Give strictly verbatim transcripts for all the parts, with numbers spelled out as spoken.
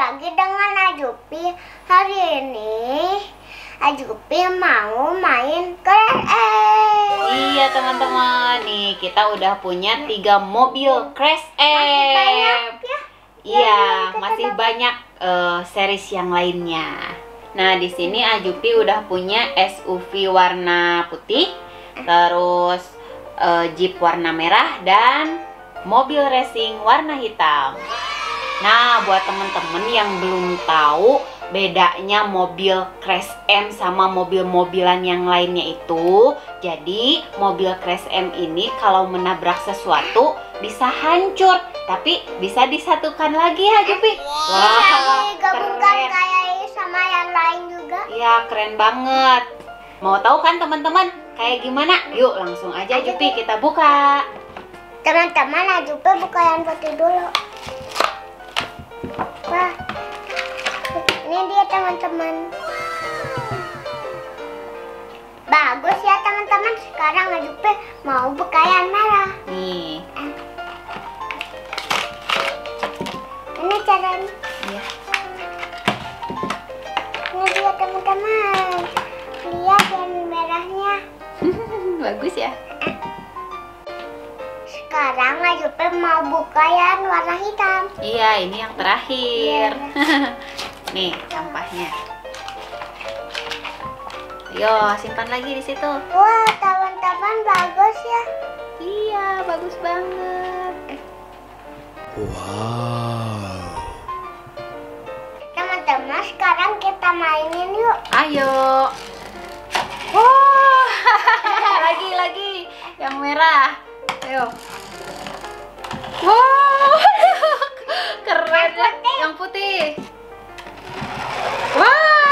lagi dengan Ajupi. Hari ini Ajupi mau main Crash M. Iya teman-teman, nih kita udah punya tiga mobil Crash M. Masih banyak ya? Iya, Yang masih kita banyak uh, series yang lainnya. Nah, di sini Ajupi udah punya S U V warna putih, terus uh, Jeep warna merah dan mobil racing warna hitam. Nah, buat temen-temen yang belum tahu bedanya mobil Crash M sama mobil-mobilan yang lainnya itu, jadi mobil Crash M ini kalau menabrak sesuatu bisa hancur, tapi bisa disatukan lagi ya, Jupi. Bisa Wah, digabungkan keren. kayak sama yang lain juga. Iya, keren banget. Mau tahu kan teman-teman kayak gimana? Yuk langsung aja Jupi kita buka. Teman-teman, Ajupi buka yang putih dulu. Wah, ini dia teman-teman. Bagus ya teman-teman. Sekarang Ajupi mau buka yang merah. Nih. Ini caranya. Iya. Ini dia teman-teman. Lihat yang merahnya. Bagus ya. Sekarang Ajupi mau buka yang warna hitam. Iya, ini yang terakhir. Iya. Nih, sampahnya. Ayo, simpan lagi di situ. Wah, teman-teman, bagus ya. Iya, bagus banget. Wow. Teman-teman, sekarang kita mainin yuk. Ayo. Wow, lagi lagi yang merah. Ayo. Wow, keren ya. Yang putih. Wah,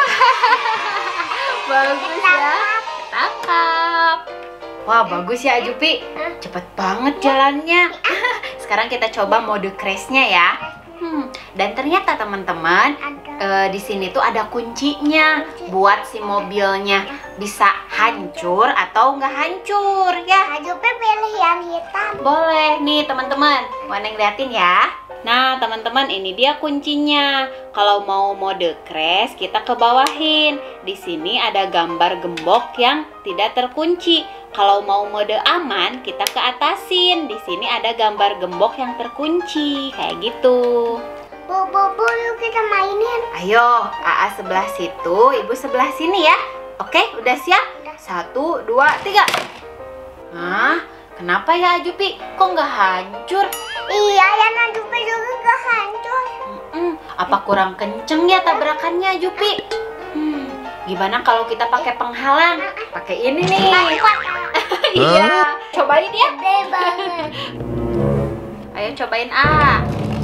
bagus ya. Tangkap. Wah, bagus ya Ajupi. Cepet banget jalannya. Sekarang kita coba mode crash-nya ya. Hmm, dan ternyata teman-teman, eh, di sini tuh ada kuncinya buat si mobilnya bisa hancur atau nggak hancur ya. Ajupi pilih yang hitam. Boleh nih teman-teman, Waneng liatin ya. Nah teman-teman, ini dia kuncinya. Kalau mau mode crash kita ke bawahin. Di sini ada gambar gembok yang tidak terkunci. Kalau mau mode aman kita ke atasin. Di sini ada gambar gembok yang terkunci kayak gitu. Bu, bu, bu, yuk kita mainin. Ayo, A A sebelah situ, Ibu sebelah sini ya. Oke, udah siap? Satu, dua, tiga. Hah? Kenapa ya Ajupi? Kok nggak hancur? Iya, yang Ajupi juga gak hancur. Mm-mm. Apa kurang kenceng ya tabrakannya Ajupi? Hmm, gimana kalau kita pakai penghalang? Pakai ini nih. Iya, cobain ya. Gede banget. Ayo cobain A.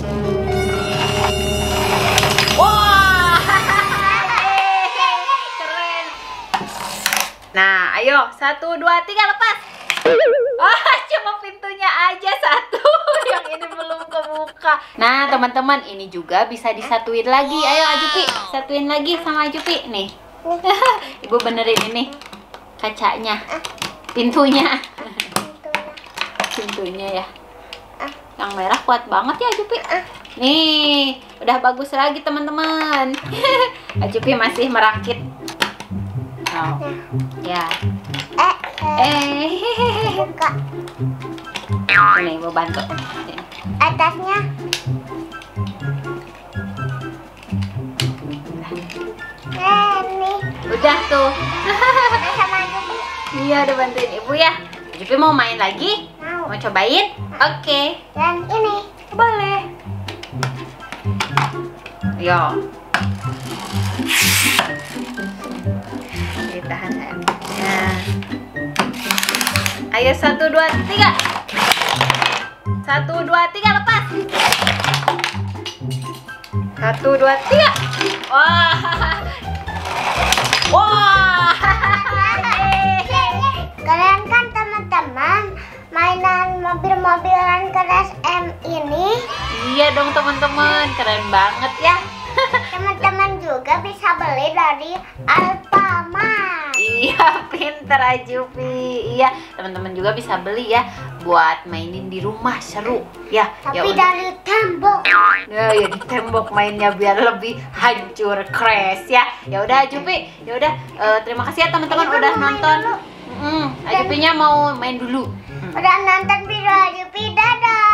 Wah, keren. Nah, ayo satu, dua, tiga, lepas. Wah, cuma pintunya aja satu, yang ini belum kebuka. Nah, teman-teman, ini juga bisa disatuin lagi. Ayo Ajupi, satuin lagi sama Ajupi nih. Ibu benerin ini kacanya, pintunya, pintunya ya. Yang merah kuat banget ya Ajupi. Nih, udah bagus lagi teman-teman. Ajupi masih merakit. Oh, ya. Eh, Eh, buka ini mau bantu. Sini. atasnya. Eh, nih. Udah tuh. Udah sama Ajupi. Iya, udah bantuin ibu ya. Ajupi mau main lagi? Mau. Mau cobain? Oke, Dan ini. boleh. Yo. Ditahan sayang. Nah. Ayo satu dua tiga. Satu dua tiga lepas. Satu dua tiga. Wah. Wah. Keren kan teman-teman? Mainan mobil-mobilan Crash M ini. Iya dong teman-teman, keren banget ya. Teman-teman juga bisa beli dari Alfamart. Iya, pinter Ajupi. Iya, teman-teman juga bisa beli ya buat mainin di rumah, seru ya. Tapi Ya udah. dari tembok. Ya, ya di tembok mainnya biar lebih hancur, crash ya. Ya udah Jupi, ya udah eh, terima kasih ya teman-teman Ayo, udah mau main nonton. dulu. Mm, Jupinya mau main dulu. Udah nonton video Jupi, dadah.